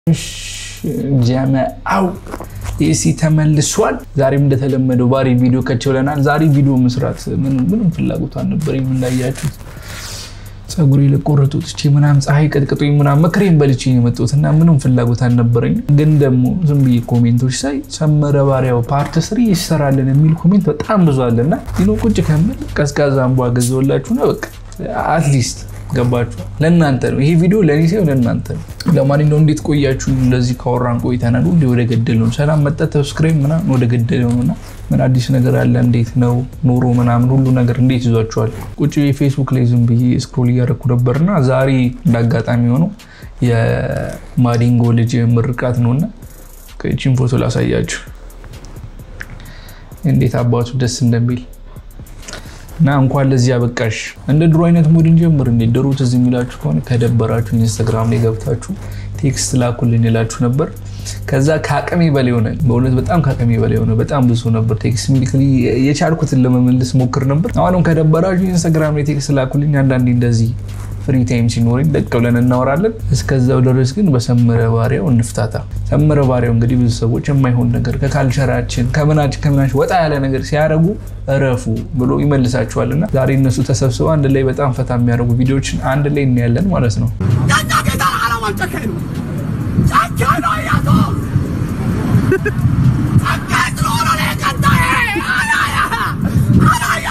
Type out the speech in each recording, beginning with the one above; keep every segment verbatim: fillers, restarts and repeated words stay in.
ጀማዓው ኤሲ ተመልሷል ዛሬም እንደተለመደው ባሪ ቪዲዮ ከቸውለናል ዛሬ ቪዲዮ መስራት ምን ምን ፍላጎት አልነበረኝ ምን ላያችሁት ጸጉሪ ለቆረጡት እቺ ምናም ፀሐይ ቀጥቅጦኝ ምናም መከረኝ በልቼ የመጣሁትና ምንም ፍላጎት አልነበረኝ ግን ደግሞ ዝም ብዬ ኮሜንቶች ሳይ ሰመረ ባሪያው ፓርት ስሪ ይሰራልን የሚል ኮሜንት በጣም ብዙ አለና ይኖ ቁጭ ከመል ቀስቃዛ አንቧ ገዘውላችሁ ነው በቃ አትሊስት ገባችሁ ለእናንተ ነው ይሄ ቪዲዮ ለኔ ሳይሆን ለእናንተ ነው ለማንኛውም እንዴት ቆያችሁ እንደዚህ ካወራን ቆይተናል ሁሉ ወደ ገደለው ሰላም መጣ ሰብስክራይብ ምናምን ወደ ገደለውና ምን አዲስ ነገር አለ እንዴት ነው ኑሮ ምናምን ሁሉ ነገር እንዴት ይዟችኋል ቁጭ ፌስቡክ ላይ ዝም ብዬ ስክሮል ያረኩ ነበርና ዛሬ እንዳጋጣሚ ሆኖ የማዲንጎ ልጅ ምርቃት ነውና ከቺን ፎቶ ላሳያችሁ እንዴት አባቱ ደስ እንደሚል ና እንኳን ለዚህ ያበቃሽ እንደ ድሮ አይነት ሙድ እንጀምር እንዴ ድሮ ትዝ የሚላችሁ ከሆነ ከደበራችሁ ኢንስታግራም ላይ ገብታችሁ ቴክስት ላኩልኝ ይላችሁ ነበር ከዛ ካቀሜ በላይ ሆነ በእውነት በጣም ካቀሜ በላይ ሆነ በጣም ብዙ ነበር ቴክስት ሚልክሊ የቻልኩትን ለመመለስ ሞክር ነበር አሁንም ከደበራችሁ ኢንስታግራም ላይ ቴክስት ላኩልኝ አንዳንዴ እንደዚህ ፍሪ ታይም ሲኖርኝ ደቅ ብለን እናወራለን እስከዛው ድረስ ግን በሰመረ ባሪያው እንፍታታ ሰመረ ባሪያው እንግዲህ ብዙ ሰዎች የማይሆን ነገር ከካልቸራችን ከመናጭ ከመናጭ ወጣ ያለ ነገር ሲያረጉ እረፉ ብሎ ይመልሳቸዋልና ዛሬ እነሱ ተሰብስበው አንድ ላይ በጣም ፈታ የሚያረጉ ቪዲዮዎችን አንድ ላይ እናያለን ማለት ነው ያና ከታ አላማን ተከሉ ታካሎ ያቶ ታካሎ ነው ለከታዬ አላያ አላያ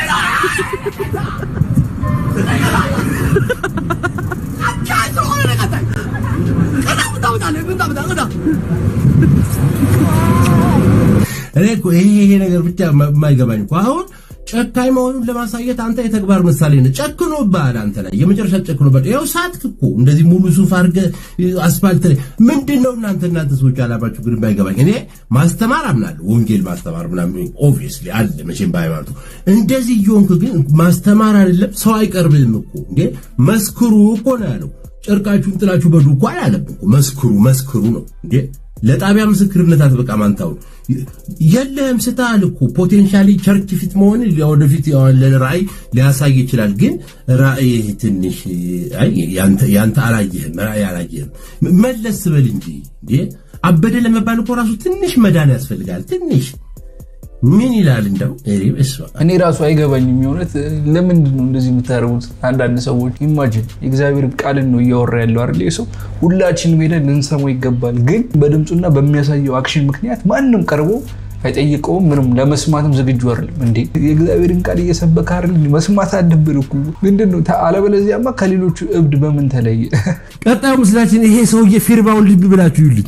እኔ እኮ ይሄ ነገር ብቻ የማይገባኝ እኮ አሁን ጨካኝ መሆኑን ለማሳየት አንተ የተግባር ምሳሌ ነህ ጨክኖብሃል አንተ ላይ የመጨረሻ ጨክኖብሃል ይኸው ሳትክ እኮ እንደዚህ ሙሉ ሱፍ አድርገህ አስፋልት ላይ ምንድነው እናንተ እናንተ ሰዎች አላባችሁ ግን ባይገባኝ እኔ ማስተማር አምናለሁ ወንጌል ማስተማር ምናምን ኦብቪየስሊ አለ መቼም ባይማርቱ እንደዚህ ይሆንክ ግን ማስተማር አይደለም ሰው አይቀርብልም እኮ እንዴ መስክሩ እኮ ነው ያለው ጨርቃችሁን ጥላችሁ በዱ እኮ አይደለም እኮ መስክሩ መስክሩ ነው እንዴ ለጣቢያ ምስክርነት አትበቃ ማንታው የለም ስታል እኮ ፖቴንሻሊ ቸርች ፊት መሆን ለወደፊት ለራይ ሊያሳይ ይችላል ግን ራይ ትንሽ አይ ያንተ ያንተ አላየህም ራይ አላየህም መለስ በል እንጂ እንዴ አበደ ለመባል እኮ ራሱ ትንሽ መዳን ያስፈልጋል ትንሽ ምን ይላል እንደው እሪብስ እኔ ራሱ አይገባኝም ይሆነት ለምን ነው እንደዚህ የምታረጉት አንዳንድ ሰዎች ኢማጂን እግዚአብሔር ቃልን ነው ያወራ ያለው አይደል ሰው ሁላችንም ሄደን እንሰማው ይገባል ግን በድምጹና በሚያሳየው አክሽን ምክንያት ማንንም ቀርቦ አይጠይቀው ምንም ለመስማትም ዝግጁ አይደለም እንዴ የእግዚአብሔርን ቃል እየሰበከ አይደል መስማት አደብርኩ ምንድነው አለበለዚያማ ከሌሎቹ እብድ በምን ተለየ ቀጣዩ ምስላችን ይሄ ሰውዬ ፊርማውን ልብ ብላችሁ ይሉኝ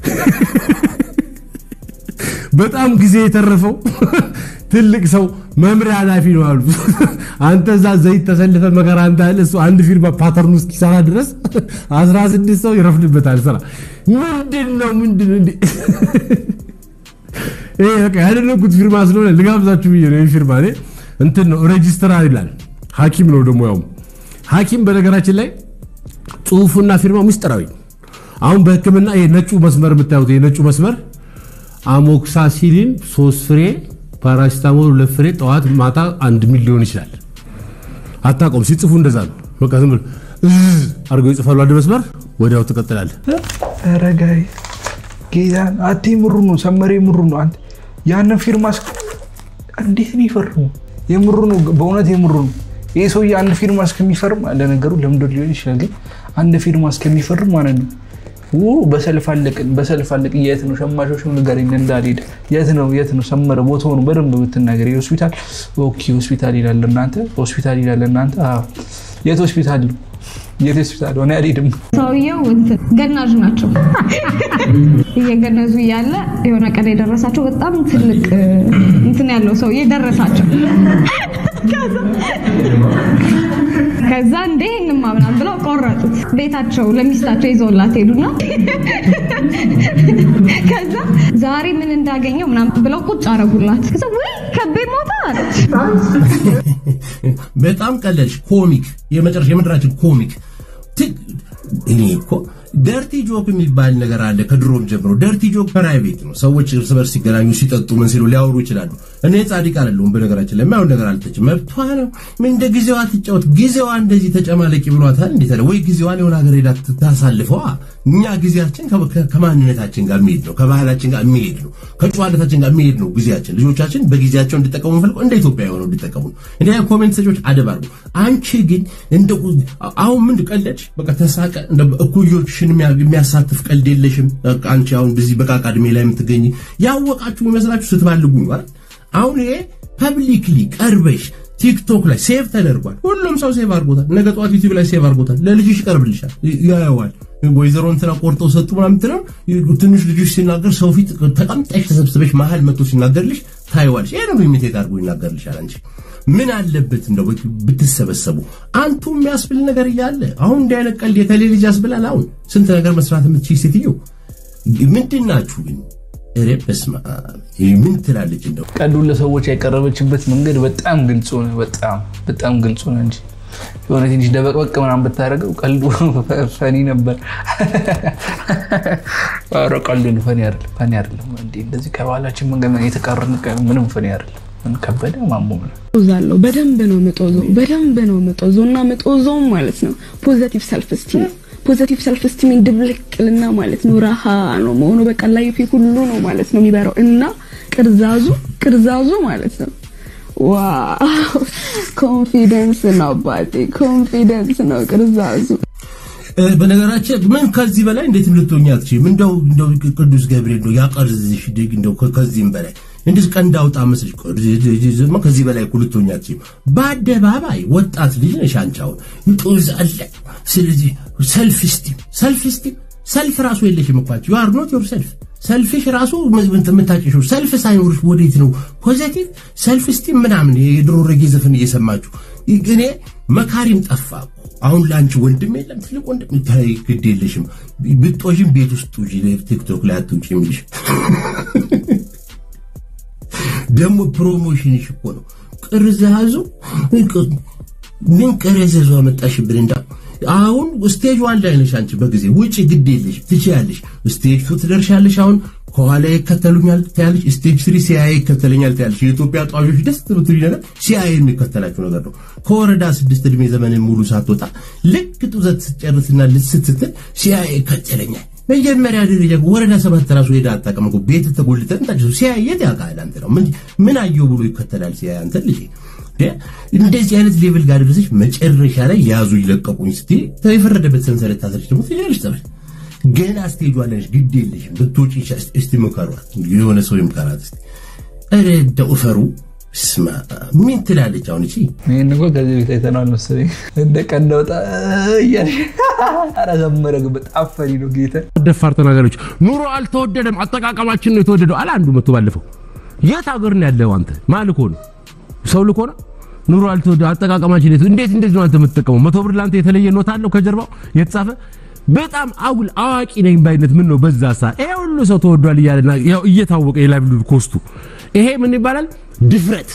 በጣም ጊዜ የተረፈው ትልቅ ሰው መምሪያ ኃላፊ ነው አሉ አንተ ዛ ዘይት ተሰልፈ መከራ አንተ አለ እሱ አንድ ፊርማ ፓተርን ውስጥ ይሰራ ድረስ አስራ ስድስት ሰው ይረፍድበታል ሰራ ምንድነው ምንድነው እንዴ እህ በቃ ያደረኩት ፊርማ ስለሆነ ልጋብዛችሁ ብዬ ነው ፊርማ ላይ እንትን ነው ሬጂስተራር ይላል ሐኪም ነው ደግሞ ያው ሐኪም በነገራችን ላይ ጽሁፉና ፊርማው ምስጥራዊ አሁን በህክምና ይሄ ነጩ መስመር የምታዩት ይሄ ነጩ መስመር አሞክሳሲሊን ሶስት ፍሬ ፓራሲታሞል ሁለት ፍሬ ጠዋት ማታ አንድ ሚሊዮን ይችላል አታቆም ሲጽፉ እንደዛ ነው በቃ ዝም ብሎ አርገው ይጽፋሉ አንድ መስመር ወዲያው ተቀጥላል አረጋይ ጌታን አቲ ምሩ ነው ሰመሬ ምሩ ነው አንተ ያን ፊርማስ እንዴት ነው ይፈርሙ የምሩ ነው በእውነት የምሩ ነው ይሄ ሰው ያን ፊርማስ ከሚፈርም አለ ነገሩ ለምዶ ሊሆን ይችላል ግን አንድ ፊርማስ ከሚፈርም ማለት ነው ው በሰልፋለቅ በሰልፋለቅ የት ነው ሸማቾች ነው ነገር እንደዳሊድ የት ነው የት ነው ሰመረ ቦታው ነው በደንብ ብትናገር የሆስፒታል ኦኬ ሆስፒታል ይላል እናንተ ሆስፒታል ይላል እናንተ አዎ የት ሆስፒታል ነው የት ሆስፒታል ነው አይደለም ሰውየው እንትን ገናዥ ናቸው እየገነዙ ያለ የሆነ ቀን የደረሳቸው በጣም ትልቅ እንትን ያለው ሰው የደረሳቸው ከዛ እንደሄንማ ምናምን ብለው ቆረጡት ቤታቸው ለሚስታቸው ይዘውላት ሄዱና ከዛ ዛሬ ምን እንዳገኘው ምናምን ብለው ቁጭ አረጉላት ከዛ ወይ ከቤ ሞታ በጣም ቀለልሽ ኮሚክ የመጨረሻ የምድራችን ኮሚክ እኔ እኮ ደርቲ ጆክ የሚባል ነገር አለ ከድሮም ጀምሮ ደርቲ ጆክ ፕራይቬት ነው ሰዎች እርስ በርስ ሲገናኙ ሲጠጡ ምን ሲሉ ሊያወሩ ይችላሉ እኔ ጻድቅ አይደለሁም በነገራችን ላይ ማው ነገር አልተችም መብቷ ነው ምን እንደ ጊዜዋ ትጫወት ጊዜዋ እንደዚህ ተጨማለቂ ብሏታል እንዴ ታዲያ ወይ ጊዜዋን የሆነ ሀገር ሄዳ ታሳልፈዋ እኛ ጊዜያችን ከማንነታችን ጋር የሚሄድ ነው ከባህላችን ጋር የሚሄድ ነው ከጨዋታችን ጋር የሚሄድ ነው ጊዜያችን ልጆቻችን በጊዜያቸው እንዲጠቀሙ ፈልገው እንደ ኢትዮጵያ የሆነው እንዲጠቀሙ እንዴ ኮሜንት ሰጆች አደባርጉ አንቺ ግን እንደ አሁን ምን ቀልደች በቃ ተሳቀ እንደ እኩዮችሽን የሚያሳትፍ ቀልድ የለሽም በቃ አንቺ አሁን በዚህ በቃ አካዳሚ ላይ የምትገኝ ያወቃችሁ ይመስላችሁ ስትባልጉ ማለት አሁን ይሄ ፐብሊክሊ ቀርበሽ ቲክቶክ ላይ ሴቭ ተደርጓል ሁሉም ሰው ሴቭ አድርጎታል ነገ ጧት ዩቲዩብ ላይ ሴቭ አድርጎታል ለልጅሽ ይቀርብልሻል ያያዋል ወይዘሮ እንትና ቆርጦ ሰጡ ምናምን ትለው ትንሽ ልጅሽ ሲናገር ሰው ፊት ተቀምጠሽ ተሰብስበሽ መሃል መጥቶ ሲናገርልሽ ታይዋልሽ ይሄ ነው ኢሚቴት አድርጎ ይናገርልሻል አንቺ ምን አለበት እንደው ብትሰበሰቡ አንቱ የሚያስብል ነገር ይያለ አሁን እንዳይነት ቀልድ የከሌ ልጅ ያስብላል አሁን ስንት ነገር መስራት የምትችይ ሴትዮ ምንድናችሁ ግን ረበስማ ምን ትላለች እንደው ቀልዱን ለሰዎች ያቀረበችበት መንገድ በጣም ግልጽ ነው በጣም በጣም ግልጽ ነው እንጂ የሆነ ትንሽ ደበቅበቅ ምናምን ብታረገው ቀልዱ ፈኒ ነበር አረ ቀልዱ ፈኒ አይደለም ፈኒ አይደለም እንዴ እንደዚህ ከባላችን መንገድ የተቀረነ ምንም ፈኒ አይደለም ምን ከበደ ማሙም ነው ዛለው በደንብ ነው መጦዘው በደንብ ነው መጦዘውና መጦዘው ማለት ነው ፖዚቲቭ ሰልፍ ስቲም ፖዚቲቭ ሰልፍ ስቲም ድብልቅልና ማለት ነው ራሃ ነው መሆኑ በቃ ላይፍ ሁሉ ነው ማለት ነው የሚበራው እና ቅርዛዙ ቅርዛዙ ማለት ነው ዋው ኮንፊደንስ ነው ባቲ ኮንፊደንስ ነው ቅርዛዙ በነገራችን ምን ከዚህ በላይ እንዴት ልትሆኛት እቺ ምንድነው እንደው ቅዱስ ገብርኤል ነው ያቀርዝሽ ዲግ እንደው ከዚህም በላይ እንዴት ቀንዳውጣ መስልሽ ቆርዝማ ከዚህ በላይ ኩልቶኛት እቺ ባደባባይ ወጣት ልጅ ነሽ አንቻው ይጦዛል ስለዚህ ሰልፍ ስቲም ሰልፍ ስቲም ሰልፍ ራሱ የለሽም እንኳን you are not yourself ሰልፍሽ ራሱ ምንተምታጭሽው ሰልፍ ሳይኖርሽ ወዴት ነው ፖዚቲቭ ሰልፍ ስቲም ምናምን የድሮ ረጊ ዘፈን እየሰማችሁ እኔ መካሪም ጠፋ አሁን ላንቺ ወንድም የለም ትልቅ ወንድም ታይ ግዴለሽም ብጦሽም ቤት ውስጥ ውጪ ቲክቶክ ላይ አትውጪ የሚልሽ ደሞ ፕሮሞሽንሽ እኮ ነው ቅርዛዙ ምን ቅርዛዙ አመጣሽብን እንዳ አሁን ስቴጅ ዋን ላይ ነሽ አንቺ በጊዜ ውጪ ግዴለሽ ትችያለሽ ስቴጅ ቱ ትደርሻለሽ አሁን ከኋላ ይከተሉኛል ታያለሽ ስቴጅ ስሪ ሲአይኤ ይከተለኛል ታያለሽ የኢትዮጵያ ጧጆች ደስ ትሉት ይላል ሲአይኤ የሚከተላችሁ ነገር ነው ከወረዳ ስድስት እድሜ ዘመን ሙሉ ሳትወጣ ልክ ጡዘት ጨርስና ልስትትል ሲአይኤ ይከተለኛል መጀመሪያ ደረጃ ወረዳ ሰባት ራሱ ሄዳ አጣቀመቁ ቤት ተጎልተን ታጅ ሲአይኤ ያቃል አንተ ነው ምን ምን አየው ብሎ ይከተላል ሲአይኤ አንተ ልጅ እንደዚህ አይነት ሌቭል ጋር ድረስሽ መጨረሻ ላይ ያዙ ይለቀቁኝ እስቲ ተፈረደበት ሰንሰለት ታሰርሽ ደግሞ ትያለሽ ተባለ ገና ስቴጅ ዋለሽ ግዴለሽ ብትወጪ እስቲ መከሯት የሆነ ሰው ይምከራት እስቲ አረ ደውፈሩ ስማ ምን ትላለች አሁን እቺ ምን ነው ከዚህ ቤት አይተናል መሰለኝ እንደ ቀንዳውጣ ያለ አረ ዘመረግ በጣም ፈሪ ነው ጌታ ደፋር ተናገረች ኑሮ አልተወደደም አጠቃቀማችን ነው የተወደደው አለ አንዱ መጥቶ ባለፈው የት ሀገር ነው ያለው አንተ ማልኮ ነው ሰው ልኮ ነው ኑሮ አልተወደደ አጠቃቀማችን ነው እንዴት እንደዚህ ነው አንተ የምትጠቀመው መቶ ብር ላንተ የተለየ ኖት አለው ከጀርባው የተጻፈ በጣም አጉል አዋቂ ነኝ ባይነት ምን ነው በዛሳ ይሄ ሁሉ ሰው ተወዷል ይያልና ያው እየታወቀ የላይቭ ኮስቱ ይሄ ምን ይባላል ድፍረት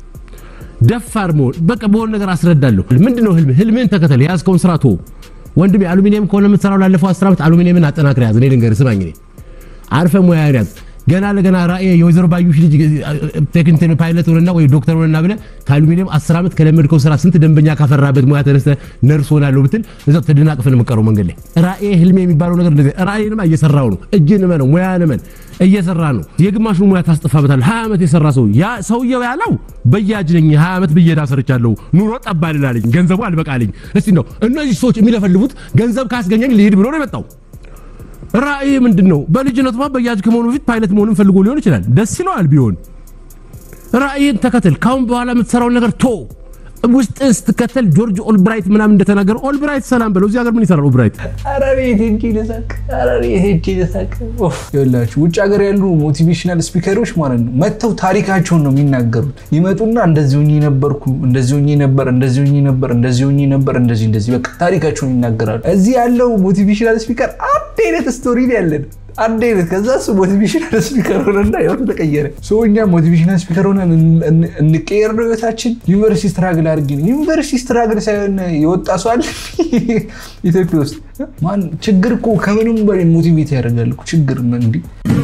ደፋር ሞል በቃ በሆነ ነገር አስረዳለሁ ምንድነው ህልም ህልምን ተከተል ያስከውን ስራቶ ወንድሜ አሉሚኒየም ኮነ የምትሰራው ላለፈው አስር አመት አሉሚኒየምን አጠናክር ያዝ እኔ ልንገር ስማኝ እኔ አርፈ ሙያ ያዝ ገና ለገና ራእይ የወይዘሮ ባዩሽ ልጅ ቴክኒካል ፓይለት ሆነና ወይ ዶክተር ሆነና ብለ ከአሉሚኒየም አስር አመት ከለመድከው ስራ ስንት ደንበኛ ካፈራበት ሙያ ተነስተ ነርስ ሆናለሁ ብትል እዛው ተደናቅፈን መቀረው መንገድ ላይ ራእይ ህልም የሚባለው ነገር እንደዚህ ራእይንም እየሰራው ነው እጅን ማነው ሙያን ማን እየሰራ ነው የግማሹ ሙያ ታስጠፋበታል ሃያ አመት የሰራ ሰው ያ ሰውየው ያለው በያጅ ነኝ ሃያ አመት በየዳ ሰርቻለሁ ኑሮ ጠባልላለኝ ገንዘቡ አልበቃልኝ እስቲ ነው እነዚህ ሰዎች የሚለፈልፉት ገንዘብ ካስገኘኝ ልሄድ ብሎ ነው የመጣው ራእይ ምንድነው በልጅነቱ በያጅ ከመሆኑ ፊት ፓይለት መሆኑን ፈልጎ ሊሆን ይችላል ደስ ይለዋል ቢሆን ራእይን ተከተል ካሁን በኋላ የምትሰራው ነገር ቶ ውስጥስ ተከተል ጆርጅ ኦልብራይት ምናምን እንደተናገረ ኦልብራይት ሰላም በለው እዚህ ሀገር ምን ይሰራል ኦልብራይት አራሪ ሄጂ ለሳክ አራሪ ሄጂ ለሳክ ኦፍ ይላችሁ ውጭ ሀገር ያሉ ሞቲቬሽናል ስፒከሮች ማለት ነው መተው ታሪካቸውን ነው የሚናገሩት ይመጡና እንደዚህ ሆኜ ነበርኩ እንደዚህ ሆኜ ነበር እንደዚህ ሆኜ ነበር እንደዚህ ሆኜ ነበር እንደዚህ እንደዚህ በቃ ታሪካቸውን ይናገራሉ እዚህ ያለው ሞቲቬሽናል ስፒከር አንድ አይነት ስቶሪ ላይ ያለን አንዴ ከዛስ ሞቲቬሽናል ስፒከር ሆነና ያው ተቀየረ ሶኛ ሞቲቬሽናል ስፒከር ሆነን እንቀየር ነው የታችን ዩኒቨርሲቲ ስትራግል አድርጊ ዩኒቨርሲቲ ስትራግል ሳይሆን የወጣ ሰው አለ ኢትዮጵያ ውስጥ ማን ችግር እኮ ከምንም በላይ ሞቲቬት ያደርጋል እኮ ችግር ምን እንዴ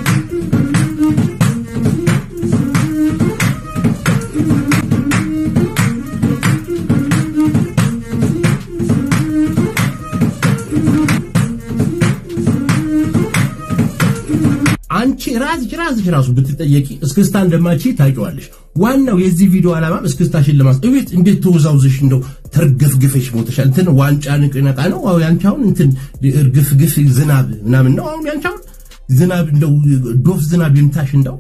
አንቺ ራስ ራስ ራሱ ብትጠየቂ እስክስታ እንደማቺ ታውቂዋለሽ ዋናው የዚህ ቪዲዮ አላማ እስክስታሽን ለማስጠየቅ እንዴት ተወዛውዝሽ እንደው ተርግፍግፈሽ ሞተሻል እንትን ዋንጫ ንቅነቃ ነው አው ያንቻውን እንትን እርግፍግፍ ዝናብ ምናምን ነው አሁን ያንቻውን ዝናብ እንደው ዶፍ ዝናብ ይምታሽ እንደው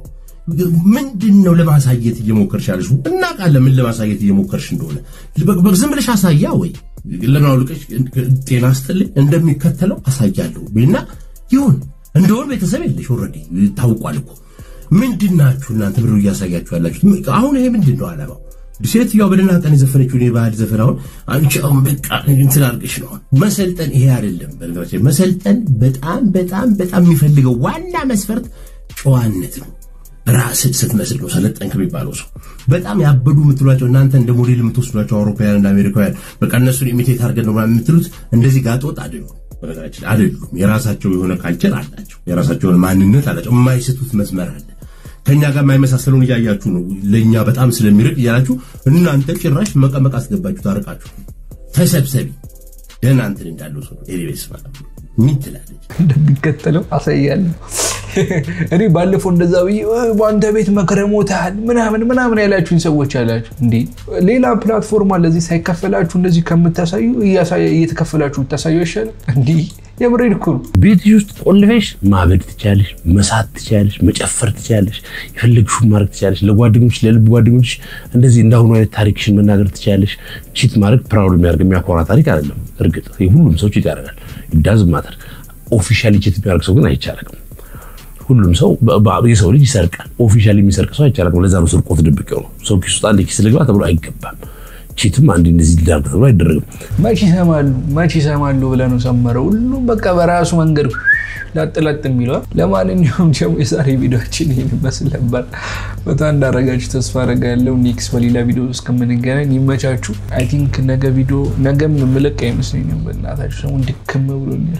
ምንድነው ለማሳየት እየሞከርሻለሽ እናቃለን ምን ለማሳየት እየሞከርሽ እንደሆነ በዝም ብለሽ አሳያ ወይ ለማውልቀሽ ጤና አስተል እንደሚከተለው አሳያለሁ ቢና ይሁን እንደው ቤተሰብ የለሽ ኦሬዲ ታውቋል እኮ ምንድናችሁ እናንተ ብሩ ያሳያችሁ ያላችሁ አሁን ይሄ ምንድነው አላማው ዲሴት ያው በደና ቀን ዘፈነችው ነው ባድ ዘፈናው አንቺ አሁን በቃ እንትን አርገሽ ነው መሰልጠን ይሄ አይደለም በልጋቸው መሰልጠን በጣም በጣም በጣም የሚፈልገው ዋና መስፈርት ጨዋነት ነው ራስ ስትመስል ነው ሰለጠንክ የሚባለው ሰው በጣም ያበዱ ምትሏቸው እናንተ እንደ ሞዴል የምትወስዷቸው አውሮፓውያን እና አሜሪካውያን በቃ እነሱን ኢሚቴት አድርገን ነው የምትሉት እንደዚህ ጋጦጥ አይደሉ በነገራችን አይደሉም የራሳቸው የሆነ ካልቸር አላቸው የራሳቸው ማንነት አላቸው የማይስቱት መስመር አለ ከኛ ጋር የማይመሳሰሉን ያያያችሁ ነው ለኛ በጣም ስለሚርቅ ያላችሁ እናንተ ጭራሽ መቀመቅ አስገባችሁ ታርቃችሁ ተሰብሰቢ ደህና እንትን እንዳለው ሰው ኤሪቤስ ማለት ምን ትላለች እንደሚከተለው አሳያለሁ እኔ ባለፈው እንደዛ ብዬ ባንተ ቤት መከረሞታል ምናምን ምናምን ያላችሁኝ ሰዎች አላችሁ እንዴ ሌላ ፕላትፎርም አለ እዚህ ሳይከፈላችሁ እንደዚህ ከምታሳዩ እየተከፈላችሁ ታሳዩ ይሻላል እንዴ የምሬድ እኮ ቤት ውስጥ ቆልፈሽ ማበድ ትቻለሽ መሳት ትቻለሽ መጨፈር ትቻለሽ ይፈልግሹ ማርክ ትቻለሽ ለጓደኞች ለልብ ጓደኞች እንደዚህ እንዳሁኑ አይነት ታሪክሽን መናገር ትቻለሽ ቺት ማርክ ፕራውድ የሚያርግ የሚያኮራ ታሪክ አይደለም እርግጥ ሁሉም ሰው ቺት ያደርጋል ዳዝ ማተር ኦፊሻሊ ቺት የሚያርግ ሰው ግን አይቻልም ሁሉም ሰው በየሰው ልጅ ይሰርቃል ኦፊሻሊ የሚሰርቅ ሰው አይቻልም ለዛ ነው ስርቆት ድብቀው ነው ሰው ኪስ ውስጥ አንድ ኪስ ልግባ ተብሎ አይገባም ቺትም አንድ እንደዚህ ዳርክ ተብሎ አይደረግም ማቺ ሰማሉ ማቺ ሰማሉ ብለህ ነው ሰመረው ሁሉም በቃ በራሱ መንገድ ላጥላጥ የሚለው ለማንኛውም ጀሞ የዛሬ ቪዲዮአችን ይሄን መስል ነበር በጣም እንዳረጋችሁ ተስፋ አደርጋለሁ ኔክስት በሌላ ቪዲዮ እስከምንገናኝ ይመቻችሁ አይ ቲንክ ነገ ቪዲዮ ነገም ምልቅ አይመስለኝም በእናታችሁ ሰው እንድከም ብሎኛል